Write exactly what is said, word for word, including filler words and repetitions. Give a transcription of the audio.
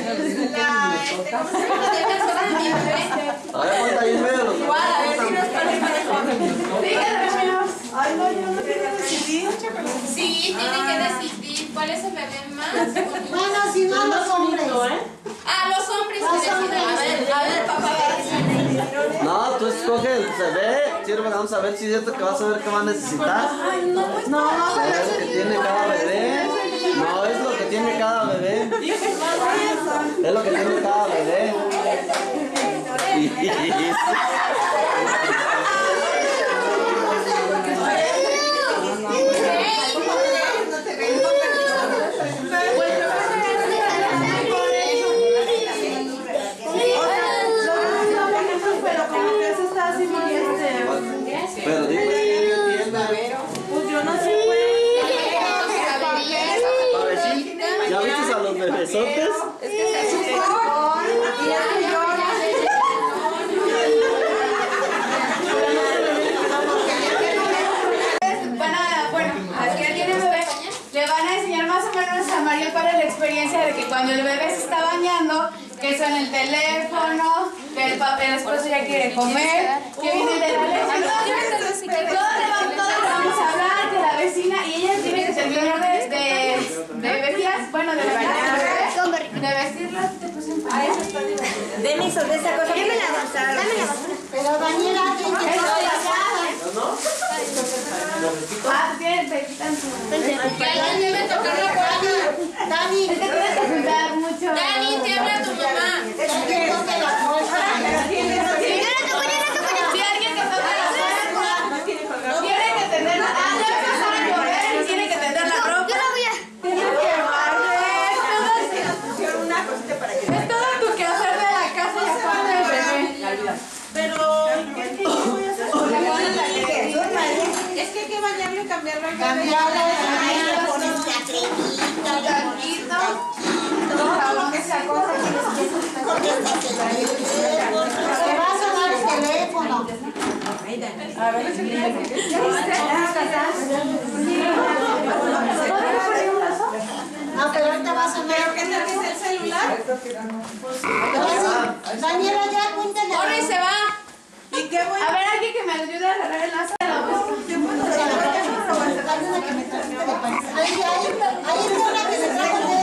A ver, ponte ahí en medio de los igual, a ver si nos ponen mejor. Ay, no, yo no quiero decidir. Sí, tienen que decidir cuál es el bebé más bonito. Bueno, si no, los hombres. Ah, los hombres que deciden. A ver, a ver, papá, No, tú escoge el bebé. Sirve, vamos a ver si es cierto que vas a ver qué va a necesitar. No, Es lo que tiene cada bebé. No, es lo que tiene cada bebé. Es lo que tiene cada bebé. Pero dime, pues yo no sé, ¿ya viste a los bebesotes? es que se asustó. Bueno, aquí tiene bebé. Le van a enseñar más o menos a Mario para la experiencia de que cuando el bebé se está bañando, que suena el teléfono, que el papá, el esposo ya quiere comer, que viene de la leche. Todo le vamos, todo le vamos a hablar de la vecina y ella tiene que terminar de, de, de vestirlas, bueno, de bañar, de vestirlas. Ah, eso está divertido. Denis, sobre esa cosa. Dame la basura. Dame la basura. Pero Daniela, ¿quién te Eso toca? Ah, tienen, te quitan su... Que alguien debe tocar la puerta. Dani, Es que tienes que juntar mucho. Dani, te habla tu mamá. ¿quién toca la puerta? Si alguien que toca la puerta, tiene que tender la... Ah, ya empezaron a llover y tiene que tender la ropa. Tiene que barrer. Todo Una cosita para que... es todo tu quehacer de la casa y aparte del bebé. Pero, ¿qué, qué voy a hacer? Es que hay que bañarlo y cambiarlo. Cambiarlo, cambiarlo, poner una cremita, Taquito. Todo lo que sea cosa que contestas el teléfono. Se va a sonar el teléfono. A ver, ¿ya viste? No, pero ahorita va a sonar. ¿Pero qué tal que es el celular? Daniela, ya cuéntale. ¡Corre y se va! ¿Y qué voy A ver, alguien que me ayude a agarrar el lazo de la busca. Ayuda que me trajiste de pan. Ahí, ahí, ahí está la que se trajo el